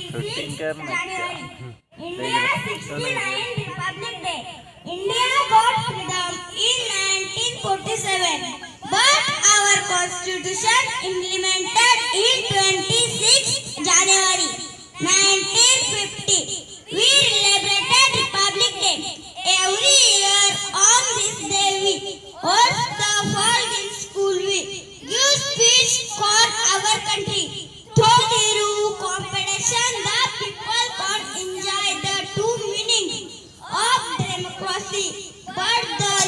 26 January. India 69 Republic Day. India got freedom in 1947, but our constitution implemented in 26 January 1950. We celebrated Republic Day. Every year on this day we host the Fall School Week, give speech for our country. Through competition, the people can enjoy the true meaning of democracy, but the